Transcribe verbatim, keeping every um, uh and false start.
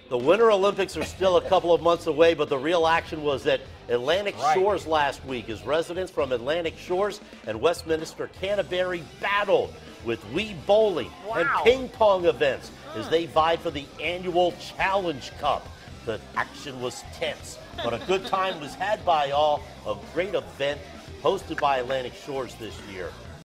The Winter Olympics are still a couple of months away, but the real action was at Atlantic Right. Shores last week as residents from Atlantic Shores and Westminster Canterbury battled with Wii bowling and Wow. ping pong events as they vied for the annual Challenge Cup. The action was tense, but a good time was had by all. A great event hosted by Atlantic Shores this year.